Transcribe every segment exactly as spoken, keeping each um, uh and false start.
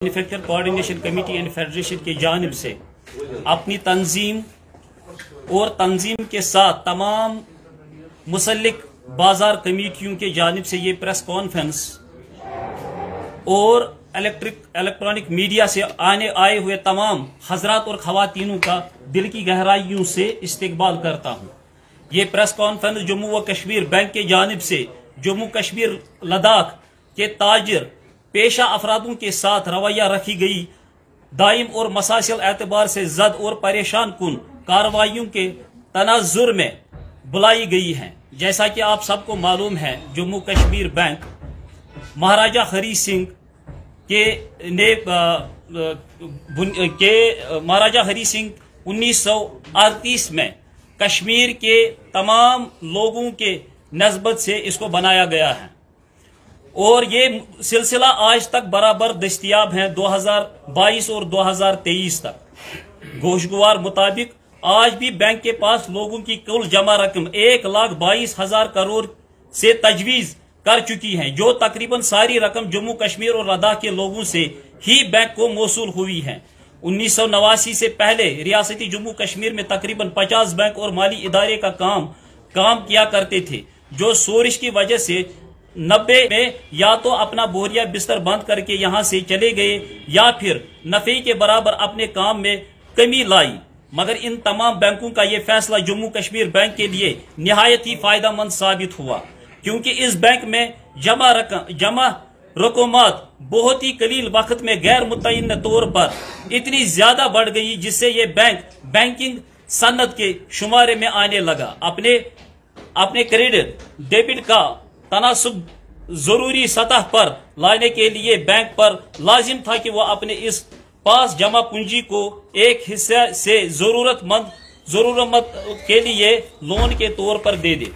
Manufacture coordination committee and federation की जानिब से अपनी तंजीम और तंजीम के साथ तमाम मुसल्लिक बाजार कमेटियों के जानिब से ये प्रेस कॉन्फ्रेंस और इलेक्ट्रिक इलेक्ट्रॉनिक मीडिया से आने आए हुए तमाम हजरात और खवातीनों का दिल की गहराइयों से इस्तकबाल करता हूँ। ये प्रेस कॉन्फ्रेंस जम्मू व कश्मीर बैंक के जानिब से जम्मू कश्मीर लद्दाख के ताजिर पेशा अफरादों के साथ रवैया रखी गई दाइम और मसासिल एतबार से जद और परेशान कुन कार्रवाइयों के तनाजुर में बुलाई गई हैं। जैसा कि आप सबको मालूम है, जम्मू कश्मीर बैंक महाराजा हरी सिंह के ने के महाराजा हरी सिंह उन्नीस सौ अड़तीस में कश्मीर के तमाम लोगों के नस्बत से इसको बनाया गया है और ये सिलसिला आज तक बराबर दस्तयाब है दो हज़ार बाईस और दो हज़ार तेईस तक। गोशगवार मुताबिक आज भी बैंक के पास लोगों की कुल जमा रकम एक लाख बाईस हजार करोड़ से तजवीज कर चुकी है, जो तकरीबन सारी रकम जम्मू कश्मीर और लद्दाख के लोगों से ही बैंक को मौसूल हुई है। उन्नीस सौ नवासी से पहले रियासती जम्मू कश्मीर में तकरीबन पचास बैंक और माली इदारे का काम काम किया करते थे, जो सोरिश की वजह से नब्बे में या तो अपना बोरिया बिस्तर बंद करके यहाँ से चले गए या फिर नफे के बराबर अपने काम में कमी लाई। मगर इन तमाम बैंकों का ये फैसला जम्मू कश्मीर बैंक के लिए निहायत ही फायदेमंद साबित हुआ, क्योंकि इस बैंक में जमा रकम जमा रकूमात बहुत ही कलील वक्त में गैर मुतय्यन तौर पर इतनी ज्यादा बढ़ गई, जिससे ये बैंक बैंकिंग सनद के शुमारे में आने लगा। अपने अपने क्रेडिट डेबिट का तनासुब जरूरी सतह पर लाने के लिए बैंक पर लाजिम था कि वह अपने इस पास जमा पूंजी को एक हिस्से से जरूरतमंद जरूरतमंद के लिए लोन के तौर पर दे दे।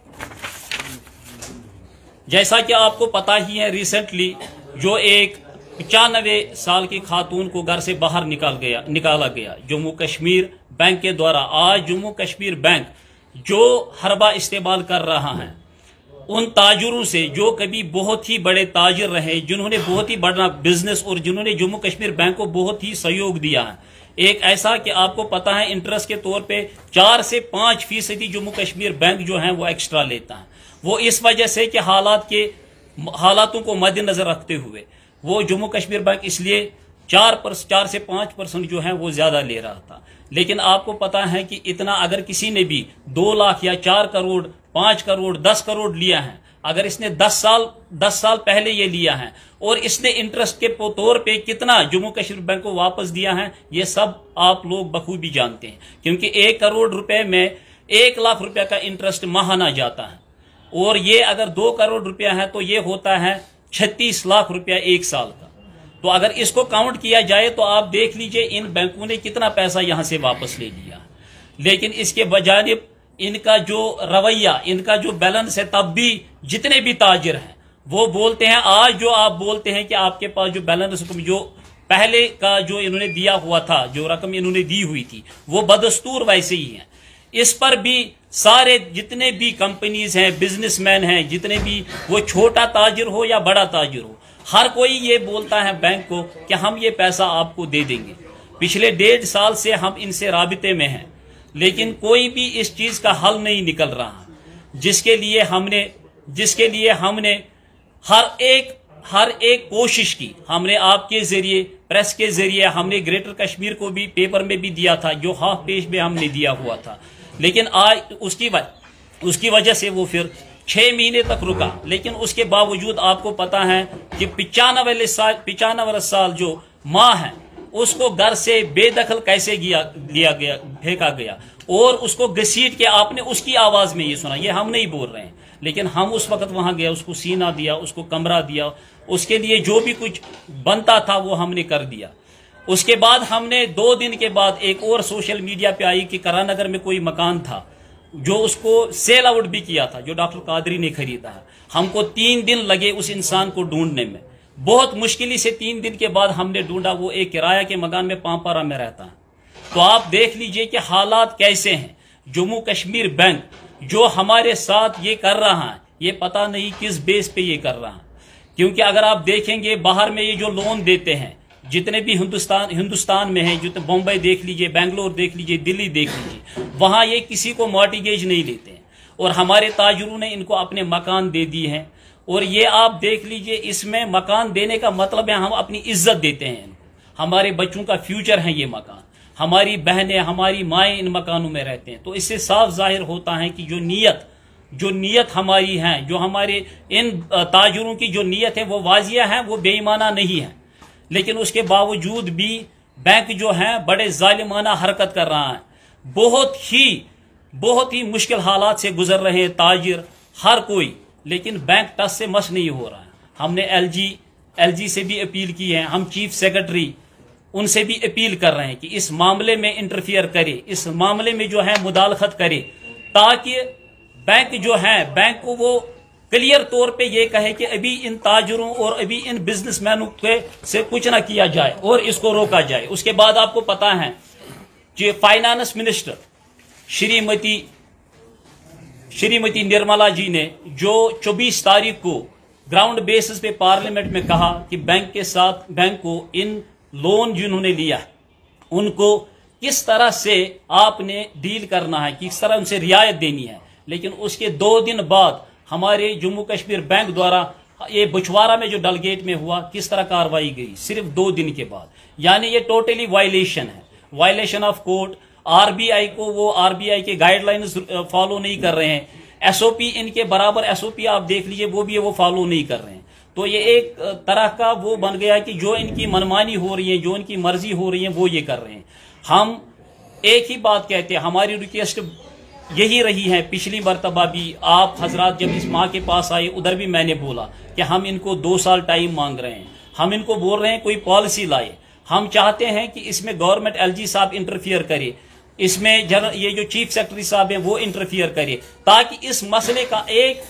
जैसा कि आपको पता ही है, रिसेंटली जो एक पचानवे साल की खातून को घर से बाहर निकाल गया निकाला गया जम्मू कश्मीर बैंक के द्वारा। आज जम्मू कश्मीर बैंक जो हरबा इस्तेमाल कर रहा है उन ताजुरों से जो कभी बहुत ही बड़े ताजिर रहे, जिन्होंने बहुत ही बड़ा बिजनेस और जिन्होंने जम्मू कश्मीर बैंक को बहुत ही सहयोग दिया है। एक ऐसा कि आपको पता है इंटरेस्ट के तौर पे चार से पांच फीसदी जम्मू कश्मीर बैंक जो है वो एक्स्ट्रा लेता है। वो इस वजह से कि हालात के हालातों को मद्देनजर रखते हुए वो जम्मू कश्मीर बैंक इसलिए चार पर चार से पांच परसेंट जो है वो ज्यादा ले रहा था। लेकिन आपको पता है कि इतना अगर किसी ने भी दो लाख या चार करोड़ पांच करोड़ दस करोड़ लिया है, अगर इसने दस साल दस साल पहले ये लिया है और इसने इंटरेस्ट के तौर पे कितना जम्मू कश्मीर बैंक को वापस दिया है, ये सब आप लोग बखूबी जानते हैं। क्योंकि एक करोड़ रुपए में एक लाख रुपया का इंटरेस्ट माहाना जाता है और ये अगर दो करोड़ रुपया है तो ये होता है छत्तीस लाख रुपया एक साल का। तो अगर इसको काउंट किया जाए तो आप देख लीजिए इन बैंकों ने कितना पैसा यहां से वापस ले लिया। लेकिन इसके बजानिब इनका जो रवैया, इनका जो बैलेंस है, तब भी जितने भी ताजिर हैं वो बोलते हैं, आज जो आप बोलते हैं कि आपके पास जो बैलेंस जो पहले का जो इन्होंने दिया हुआ था, जो रकम इन्होंने दी हुई थी, वो बदस्तूर वैसे ही है। इस पर भी सारे जितने भी कंपनीज हैं, बिजनेसमैन हैं, जितने भी वो छोटा ताजिर हो या बड़ा ताजिर हो, हर कोई ये बोलता है बैंक को कि हम ये पैसा आपको दे देंगे। पिछले डेढ़ साल से हम इनसे राबिते में हैं, लेकिन कोई भी इस चीज का हल नहीं निकल रहा, जिसके लिए हमने जिसके लिए हमने हर एक हर एक कोशिश की। हमने आपके जरिए, प्रेस के जरिए, हमने ग्रेटर कश्मीर को भी पेपर में भी दिया था, जो हाफ पेज में हमने दिया हुआ था। लेकिन आज उसकी वजह उसकी वजह से वो फिर छह महीने तक रुका। लेकिन उसके बावजूद आपको पता है कि पिचानवे साल पिचानवे साल जो माँ है उसको घर से बेदखल कैसे किया लिया गया फेंका गया और उसको घसीट के आपने उसकी आवाज में ये सुना। ये हम नहीं बोल रहे हैं, लेकिन हम उस वक्त वहां गया, उसको सीना दिया, उसको कमरा दिया, उसके लिए जो भी कुछ बनता था वो हमने कर दिया। उसके बाद हमने दो दिन के बाद एक और सोशल मीडिया पे आई कि करानगर में कोई मकान था जो उसको सेल आउट भी किया था, जो डॉक्टर कादरी ने खरीदा है। हमको तीन दिन लगे उस इंसान को ढूंढने में। बहुत मुश्किल से तीन दिन के बाद हमने ढूंढा। वो एक किराया के मकान में पांपारा में रहता है। तो आप देख लीजिए कि हालात कैसे हैं। जम्मू कश्मीर बैंक जो हमारे साथ ये कर रहा है, ये पता नहीं किस बेस पे ये कर रहा है। क्योंकि अगर आप देखेंगे बाहर में ये जो लोन देते हैं जितने भी हिंदुस्तान हिंदुस्तान में हैं, जितने बम्बई देख लीजिए, बेंगलोर देख लीजिए, दिल्ली देख लीजिए, वहाँ ये किसी को मॉर्टगेज नहीं लेते हैं और हमारे ताजरों ने इनको अपने मकान दे दिए हैं। और ये आप देख लीजिए, इसमें मकान देने का मतलब है हम अपनी इज्जत देते हैं इनको, हमारे बच्चों का फ्यूचर है ये मकान, हमारी बहनें हमारी माएँ इन मकानों में रहते हैं। तो इससे साफ जाहिर होता है कि जो नीयत जो नीयत हमारी है, जो हमारे इन ताजरों की जो नीयत है वो वाजिया है, वो बेईमाना नहीं है। लेकिन उसके बावजूद भी बैंक जो है बड़े जालिमाना हरकत कर रहा है। बहुत ही बहुत ही मुश्किल हालात से गुजर रहे हैं ताजिर, हर कोई, लेकिन बैंक टस से मस नहीं हो रहा है। हमने एलजी एलजी से भी अपील की है, हम चीफ सेक्रेटरी उनसे भी अपील कर रहे हैं कि इस मामले में इंटरफियर करे, इस मामले में जो है मुदालखत करे, ताकि बैंक जो है बैंक को वो क्लियर तौर पे ये कहे कि अभी इन ताजरों और अभी इन बिजनेसमैनों के से कुछ ना किया जाए और इसको रोका जाए। उसके बाद आपको पता है कि फाइनेंस मिनिस्टर श्रीमती श्रीमती निर्मला जी ने जो चौबीस तारीख को ग्राउंड बेसिस पे पार्लियामेंट में कहा कि बैंक के साथ बैंक को इन लोन जिन्होंने लिया है उनको किस तरह से आपने डील करना है, किस तरह उनसे रियायत देनी है। लेकिन उसके दो दिन बाद हमारे जम्मू कश्मीर बैंक द्वारा ये बछवारा में जो डलगेट में हुआ किस तरह कार्रवाई गई सिर्फ दो दिन के बाद, यानी ये टोटली वायलेशन है, वायलेशन ऑफ कोर्ट। आरबीआई को वो आरबीआई के गाइडलाइंस फॉलो नहीं कर रहे हैं, एसओपी इनके बराबर एसओपी आप देख लीजिए वो भी वो फॉलो नहीं कर रहे हैं। तो ये एक तरह का वो बन गया कि जो इनकी मनमानी हो रही है, जो इनकी मर्जी हो रही है वो ये कर रहे हैं। हम एक ही बात कहते हैं, हमारी रिक्वेस्ट यही रही है, पिछली मरतबा भी आप हजरात जब इस माँ के पास आए उधर भी मैंने बोला कि हम इनको दो साल टाइम मांग रहे हैं, हम इनको बोल रहे हैं कोई पॉलिसी लाए, हम चाहते हैं कि इसमें गवर्नमेंट एलजी साहब इंटरफियर करे, इसमें जन ये जो चीफ सेक्रेटरी साहब हैं वो इंटरफियर करे, ताकि इस मसले का एक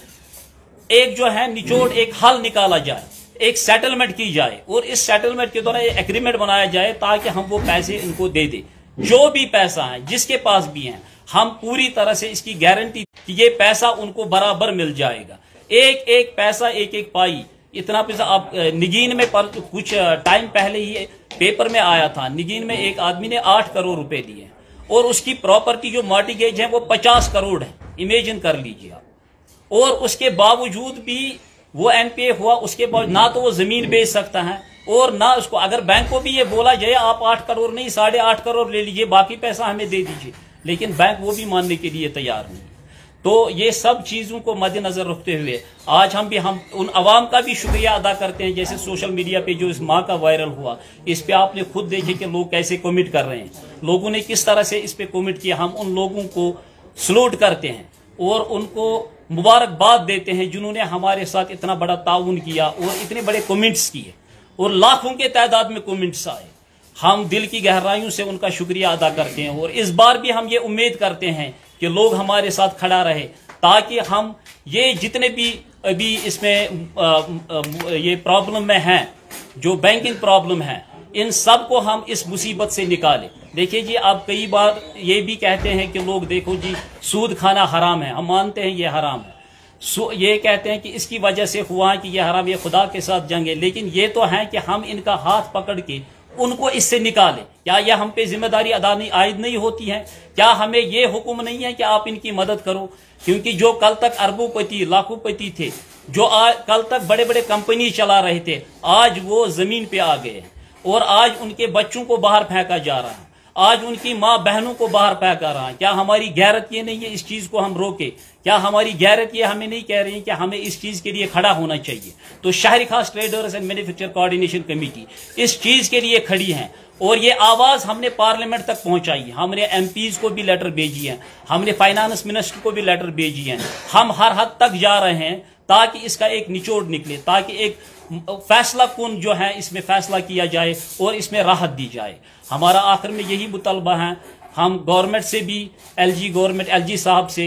एक जो है निचोड़ एक हल निकाला जाए, एक सेटलमेंट की जाए और इस सेटलमेंट के द्वारा एग्रीमेंट बनाया जाए ताकि हम वो पैसे इनको दे दे, जो भी पैसा है जिसके पास भी है, हम पूरी तरह से इसकी गारंटी कि ये पैसा उनको बराबर मिल जाएगा, एक एक पैसा एक एक पाई। इतना पैसा आप निगीन में पर कुछ टाइम पहले ही पेपर में आया था, निगीन में एक आदमी ने आठ करोड़ रुपए दिए और उसकी प्रॉपर्टी जो मॉर्टगेज है वो पचास करोड़ है, इमेजिन कर लीजिए आप। और उसके बावजूद भी वो एनपीए हुआ, उसके बाद ना तो वो जमीन बेच सकता है और ना उसको, अगर बैंक को भी ये बोला जाए आप आठ करोड़ नहीं साढ़े आठ करोड़ ले लीजिए, बाकी पैसा हमें दे दीजिए, लेकिन बैंक वो भी मानने के लिए तैयार नहीं। तो ये सब चीजों को मद्देनजर रखते हुए आज हम भी हम उन अवाम का भी शुक्रिया अदा करते हैं, जैसे सोशल मीडिया पे जो इस माँ का वायरल हुआ, इस पे आपने खुद देखे कि लोग कैसे कमेंट कर रहे हैं, लोगों ने किस तरह से इस पे कमेंट किया। हम उन लोगों को सलूट करते हैं और उनको मुबारकबाद देते हैं जिन्होंने हमारे साथ इतना बड़ा ताउन किया और इतने बड़े कमेंट्स किए और लाखों के तादाद में कमेंट्स आए। हम दिल की गहराइयों से उनका शुक्रिया अदा करते हैं और इस बार भी हम ये उम्मीद करते हैं कि लोग हमारे साथ खड़ा रहे, ताकि हम ये जितने भी अभी इसमें आ, आ, ये प्रॉब्लम में हैं, जो बैंकिंग प्रॉब्लम है, इन सब को हम इस मुसीबत से निकालें। देखिए जी, आप कई बार ये भी कहते हैं कि लोग देखो जी सूद खाना हराम है, हम मानते हैं ये हराम है, ये कहते हैं कि इसकी वजह से हुआ कि ये हराम, ये खुदा के साथ जंग है, लेकिन ये तो है कि हम इनका हाथ पकड़ के उनको इससे निकालें। क्या यह हम पे जिम्मेदारी अदा नहीं आयद नहीं होती है? क्या हमें ये हुक्म नहीं है कि आप इनकी मदद करो? क्योंकि जो कल तक अरबोपति लाखोपति थे, जो आज कल तक बड़े बड़े कंपनी चला रहे थे, आज वो जमीन पे आ गए और आज उनके बच्चों को बाहर फेंका जा रहा है, आज उनकी माँ बहनों को बाहर फेंका रहा है। क्या हमारी गैरत ये नहीं है इस चीज को हम रोके? क्या हमारी गैरत ये हमें नहीं कह रही है कि हमें इस चीज के लिए खड़ा होना चाहिए? तो शहरी खास traders and manufacture coordination committee इस चीज के लिए खड़ी है और ये आवाज हमने पार्लियामेंट तक पहुंचाई है, हमने एमपीज को भी लेटर भेजी है, हमने फाइनेंस मिनिस्टर को भी लेटर भेजी है। हम हर हद तक जा रहे हैं ताकि इसका एक निचोड़ निकले, ताकि एक फैसला कौन जो है इसमें फैसला किया जाए और इसमें राहत दी जाए। हमारा आखिर में यही मुतालबा है, हम गवर्नमेंट से भी एलजी गवर्नमेंट एलजी साहब से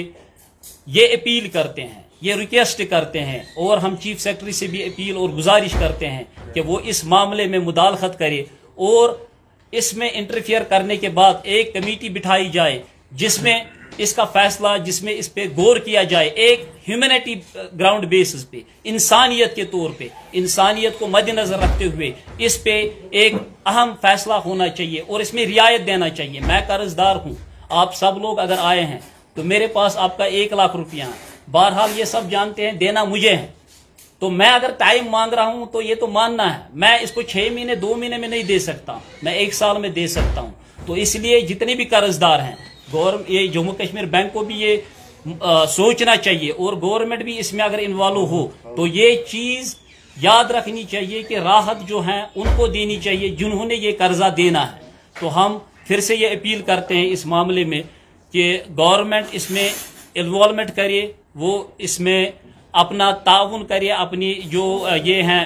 ये अपील करते हैं, ये रिक्वेस्ट करते हैं और हम चीफ सेक्रेटरी से भी अपील और गुजारिश करते हैं कि वो इस मामले में मुदालखत करे और इसमें इंटरफियर करने के बाद एक कमेटी बिठाई जाए जिसमें اس کا فیصلہ جس میں اس پہ غور کیا جائے ایک ہیومینٹی گراؤنڈ بیسس پہ، انسانیت کے طور پہ، انسانیت کو مد نظر رکھتے ہوئے اس پہ ایک اہم فیصلہ ہونا چاہیے اور اس میں رعایت دینا چاہیے۔ میں قرض دار ہوں، آپ سب لوگ اگر آئے ہیں تو میرے پاس آپ کا ایک لاکھ روپیہ ہے، بہرحال یہ سب جانتے ہیں دینا مجھے ہے، تو میں اگر ٹائم مانگ رہا ہوں تو یہ تو ماننا ہے، میں اس کو چھ مہینے دو مہینے میں نہیں دے سکتا، میں ایک سال میں دے سکتا ہوں۔ تو اس لیے جتنے بھی قرض دار ہیں، یہ جموں کشمیر بینک کو بھی یہ سوچنا چاہیے اور گورنمنٹ بھی اس میں اگر انوالو ہو تو یہ چیز یاد رکھنی چاہیے کہ راحت جو ہیں ان کو دینی چاہیے جنہوں نے یہ قرضہ دینا ہے۔ تو ہم پھر سے یہ اپیل کرتے ہیں اس معاملے میں کہ گورنمنٹ اس میں انوالومنٹ کرے، وہ اس میں اپنا تعاون کرے، اپنی جو یہ ہیں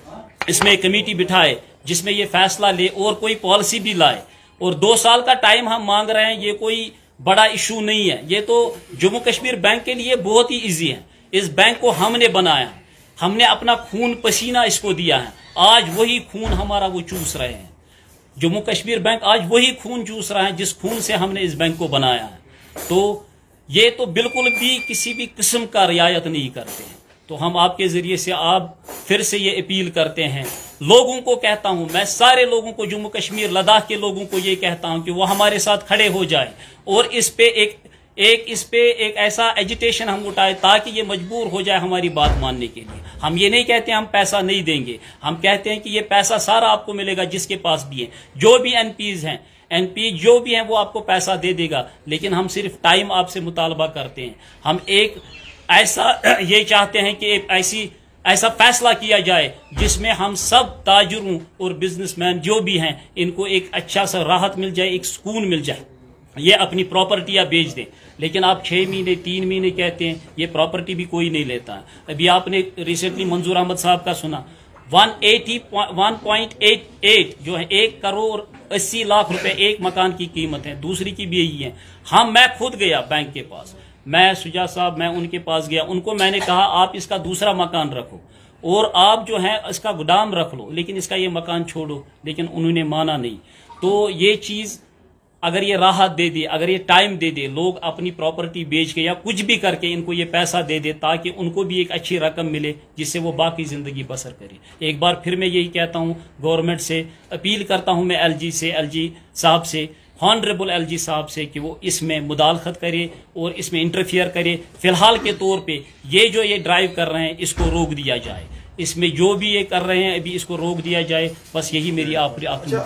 اس میں کمیٹی بٹھائے جس میں یہ فیصلہ لے اور کوئی پالیسی بھی لائے۔ اور دو سال کا ٹائم ہم مانگ رہے ہیں، یہ کوئی بڑا ایشو نہیں ہے، یہ تو جموں کشمیر بینک کے لیے بہت ہی ایزی ہے۔ اس بینک کو ہم نے بنایا ہے، ہم نے اپنا خون پسینہ اس کو دیا ہے، آج وہی خون ہمارا وہ چوس رہے ہیں۔ جموں کشمیر بینک آج وہی خون چوس رہا ہے جس خون سے ہم نے اس بینک کو بنایا ہے۔ تو یہ تو بالکل بھی کسی بھی قسم کا رعایت نہیں کرتے ہیں۔ تو ہم آپ کے ذریعے سے آپ پھر سے یہ اپیل کرتے ہیں، لوگوں کو کہتا ہوں، میں سارے لوگوں کو، جموں کشمیر لداخ کے لوگوں کو یہ کہتا ہوں کہ وہ ہمارے ساتھ کھڑے ہو جائیں اور اس پہ ایک ایک اس پہ ایک ایسا ایجیٹیشن ہم اٹھائے تاکہ یہ مجبور ہو جائے ہماری بات ماننے کے لیے۔ ہم یہ نہیں کہتے ہم پیسہ نہیں دیں گے، ہم کہتے ہیں کہ یہ پیسہ سارا آپ کو ملے گا جس کے پاس بھی ہے، جو بھی این پیز ہیں این پی جو بھی ہیں وہ آپ کو پیسہ دے دے گا، لیکن ہم صرف ٹائم آپ سے مطالبہ کرتے ہیں۔ ہم ایک ایسا یہ چاہتے ہیں کہ ایک ایسی ایسا فیصلہ کیا جائے جس میں ہم سب تاجروں اور بزنس مین جو بھی ہیں ان کو ایک اچھا سا راحت مل جائے، ایک سکون مل جائے، یہ اپنی پراپرٹیاں بیچ دیں۔ لیکن آپ چھ مہینے تین مہینے کہتے ہیں، یہ پراپرٹی بھی کوئی نہیں لیتا ہے۔ ابھی آپ نے ریسنٹلی منظور احمد صاحب کا سنا، one eighty one point eight eight جو ہے ایک کروڑ اسی لاکھ روپے ایک مکان کی قیمت ہے، دوسری کی بھی یہی ہے۔ ہم میں خود گیا بینک کے پاس، میں سجا صاحب میں ان کے پاس گیا، ان کو میں نے کہا آپ اس کا دوسرا مکان رکھو اور آپ جو ہے اس کا گودام رکھ لو، لیکن اس کا یہ مکان چھوڑو، لیکن انہوں نے مانا نہیں۔ تو یہ چیز اگر یہ راحت دے دے، اگر یہ ٹائم دے دے، لوگ اپنی پراپرٹی بیچ کے یا کچھ بھی کر کے ان کو یہ پیسہ دے دے تاکہ ان کو بھی ایک اچھی رقم ملے جس سے وہ باقی زندگی بسر کرے۔ ایک بار پھر میں یہی کہتا ہوں، گورنمنٹ سے اپیل کرتا ہوں میں ایل جی سے ایل جی صاحب سے ہانریبل ایل جی صاحب سے کہ وہ اس میں مداخلت کرے اور اس میں انٹرفیئر کرے۔ فی الحال کے طور پہ یہ جو یہ ڈرائیو کر رہے ہیں اس کو روک دیا جائے، اس میں جو بھی یہ کر رہے ہیں ابھی اس کو روک دیا جائے، بس یہی میری آپ کی آپ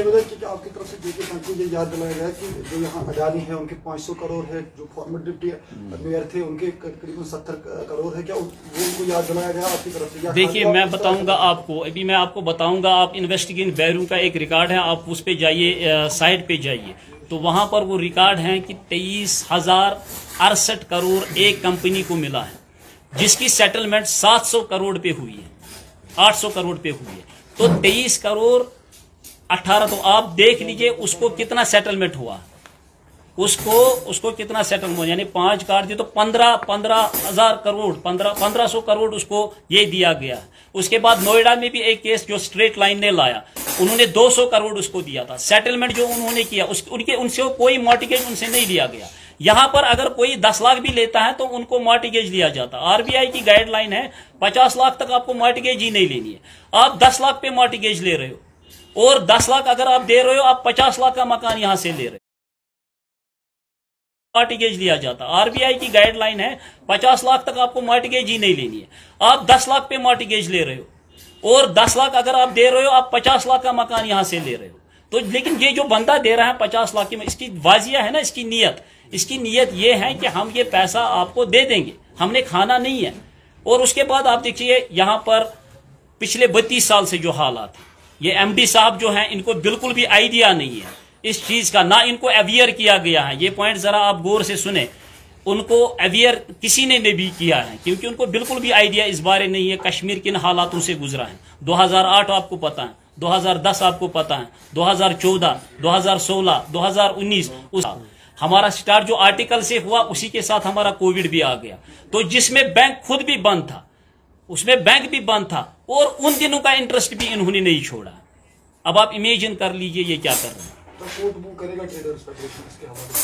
کی طرف سے جے کے بینک کو یہ یاد دلایا گیا کہ جو یہاں اڈانی ہے ان کے پانچ سو کروڑ ہے، جو فارمر ڈپٹی میئر تھے ان کے تقریباً ستر کروڑ ہے، کیا وہ ان کو یاد دلایا گیا آپ کی طرف سے؟ دیکھیے میں بتاؤں گا آپ کو، ابھی میں آپ کو بتاؤں گا، آپ انویسٹیگیشن بیورو کا ایک ریکارڈ ہے، آپ اس پہ جائیے، سائٹ پہ جائیے تو وہاں پر وہ ریکارڈ ہیں کہ تیئیس ہزار اڑسٹھ کروڑ ایک کمپنی کو ملا ہے جس کی سیٹلمنٹ سات سو کروڑ پہ ہوئی ہے، آٹھ سو کروڑ پہ ہوئی ہے۔ تو تیئیس کروڑ اٹھارہ، تو آپ دیکھ لیجئے اس کو کتنا سیٹلمنٹ ہوا، اس کو اس کو کتنا سیٹلمنٹ ہوا، یعنی پانچ کاٹ دی تو پندرہ پندرہ ہزار کروڑ پندرہ پندرہ سو کروڑ اس کو یہ دیا گیا۔ اس کے بعد نوئیڈا میں بھی ایک کیس جو اسٹریٹ لائن نے لایا، انہوں نے دو سو کروڑ اس کو دیا تھا سیٹلمنٹ جو انہوں نے کیا، اس ان کے ان سے کوئی مارٹیگیج ان سے نہیں لیا گیا۔ یہاں پر اگر کوئی دس لاکھ بھی لیتا ہے تو ان کو مارٹیگیج لیا جاتا۔ آر بی آئی کی گائیڈ لائن ہے پچاس لاکھ تک آپ کو مارٹیگیج ہی نہیں لینی ہے۔ آپ دس لاکھ پہ مارٹیگیج لے رہے ہو اور دس لاکھ اگر آپ دے رہے ہو، آپ پچاس لاکھ کا مکان یہاں سے لے رہے ہو، مارٹیگیج لیا جاتا۔ آر بی آئی کی گائیڈ لائن ہے پچاس لاکھ تک آپ کو مارٹیگیج ہی نہیں لینی ہے۔ آپ دس لاکھ پہ مارٹیگیج لے رہے ہو اور دس لاکھ اگر آپ دے رہے ہو، آپ پچاس لاکھ کا مکان یہاں سے لے رہے ہو۔ تو لیکن یہ جو بندہ دے رہا ہے پچاس لاکھ کی، اس کی واضح ہے نا، اس کی نیت اس کی نیت یہ ہے کہ ہم یہ پیسہ آپ کو دے دیں گے، ہم نے کھانا نہیں ہے۔ اور اس کے بعد آپ دیکھیے یہاں پر پچھلے بتیس سال سے جو حالات ہیں، یہ ایم ڈی صاحب جو ہیں ان کو بالکل بھی آئیڈیا نہیں ہے اس چیز کا، نہ ان کو اویئر کیا گیا ہے۔ یہ پوائنٹ ذرا آپ غور سے سنیں، ان کو اویئر کسی نے بھی کیا ہے کیونکہ ان کو بالکل بھی آئیڈیا اس بارے نہیں ہے کشمیر کن حالاتوں سے گزرا ہے۔ دو ہزار آٹھ آپ کو پتا ہے، دو ہزار دس آپ کو پتا ہے، دو ہزار چودہ، دو ہزار سولہ، دو ہزار انیس، ہمارا سٹارٹ جو آرٹیکل سے ہوا اسی کے ساتھ ہمارا کووڈ بھی آ گیا، تو جس میں بینک خود بھی بند تھا، اس میں بینک بھی بند تھا اور ان دنوں کا انٹرسٹ بھی انہوں نے نہیں چھوڑا۔ اب آپ امیجن کر لیجئے یہ کیا کر رہے ہیں۔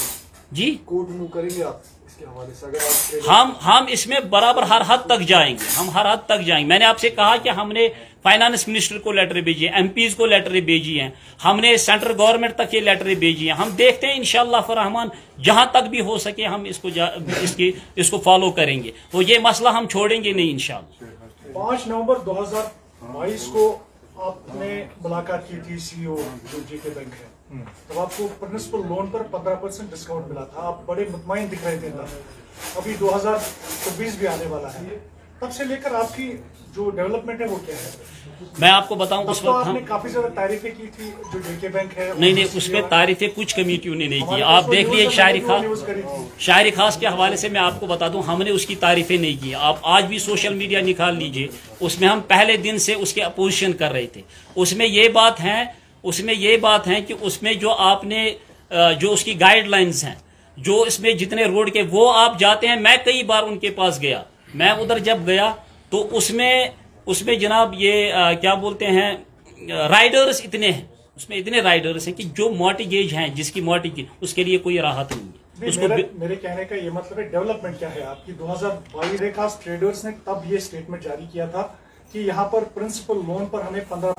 जी कोर्ट मूव करेंगे आप इसके हवाले से? अगर आप हम हम इसमें बराबर हर हद तक जाएंगे, हम हर हद तक जाएंगे। मैंने आपसे कहा कि हमने फाइनेंस मिनिस्टर को लेटर भेजी है, एमपीज को लेटर भेजी है, हमने सेंट्रल गवर्नमेंट तक ये लेटर भेजी है। हम देखते हैं इंशाअल्लाह रहमान जहां तक भी हो सके हम इसको इसकी इसको फॉलो करेंगे, तो ये मसला हम छोड़ेंगे नहीं इंशाअल्लाह। पाँच नवंबर दो हजार बाईस को आपने मुलाकात की थी सीईओ जो जेके बैंक है, तब आपको प्रिंसिपल लोन पर पंद्रह परसेंट डिस्काउंट मिला था, आप बड़े मुतमईन दिख रहे थे तब। अभी दो हजार चौबीस भी आने वाला है, तब से लेकर आपकी जो डेवलपमेंट है वो क्या है? मैं आपको बताऊं, उस तो वक्त आपने हम काफी ज्यादा तारीफें की थी जो जेके बैंक है। नहीं नहीं उसमें तारीफें कुछ कमेटियों ने नहीं की। आप देख लिए शायरी खास शायरी खास के हवाले से मैं आपको बता दूं, हमने उसकी तारीफें नहीं की। आप आज भी सोशल मीडिया निकाल लीजिए, उसमें हम पहले दिन से उसके अपोजिशन कर रहे थे। उसमें ये बात है उसमें ये बात है कि उसमें जो आपने जो उसकी गाइडलाइंस हैं, जो इसमें जितने रोड के वो आप जाते हैं, मैं कई बार उनके पास गया। मैं उधर जब गया तो उसमें उसमें जनाब ये आ, क्या बोलते हैं राइडर्स इतने हैं, उसमें इतने राइडर्स हैं कि जो मॉर्टिगेज हैं, जिसकी मॉर्टिगेज उसके लिए कोई राहत नहीं है। उसको मेरे, मेरे कहने का ये मतलब है डेवलपमेंट क्या है आपकी? दो हजार बाईस में खास ट्रेडर्स ने तब ये स्टेटमेंट जारी किया था कि यहाँ पर प्रिंसिपल लोन पर हमें पंद्रह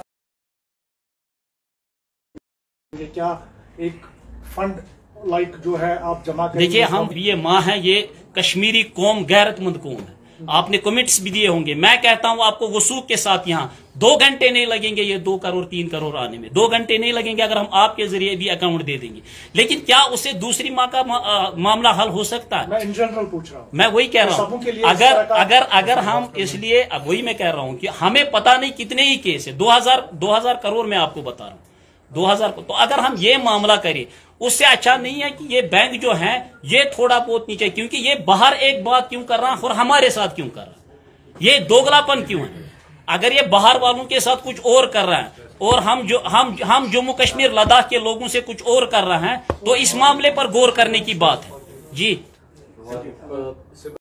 क्या एक फंड लाइक जो है आप जमा करेंगे। देखिए हम ये माँ है, ये कश्मीरी कौम गैरतमंद कौम है। आपने कमेंट्स भी दिए होंगे, मैं कहता हूं आपको वसूख के साथ यहाँ दो घंटे नहीं लगेंगे ये दो करोड़ तीन करोड़ आने में, दो घंटे नहीं लगेंगे अगर हम आपके जरिए भी अकाउंट दे देंगे। लेकिन क्या उससे दूसरी माँ का मा, आ, मामला हल हो सकता है? मैं इन जनरल पूछ रहा हूँ, मैं वही कह रहा हूँ। अगर अगर अगर हम इसलिए अब वही मैं कह रहा हूँ कि हमें पता नहीं कितने ही केस है, दो हजार दो हजार करोड़ में आपको बता रहा हूँ, दो हजार। तो अगर हम ये मामला करें, उससे अच्छा नहीं है कि ये बैंक जो है ये थोड़ा बहुत नीचे, क्योंकि ये बाहर एक बात क्यों कर रहा है और हमारे साथ क्यों कर रहा है, ये दोगलापन क्यों है? अगर ये बाहर वालों के साथ कुछ और कर रहा है और हम जो हम हम जम्मू कश्मीर लद्दाख के लोगों से कुछ और कर रहे हैं, तो इस मामले पर गौर करने की बात है जी।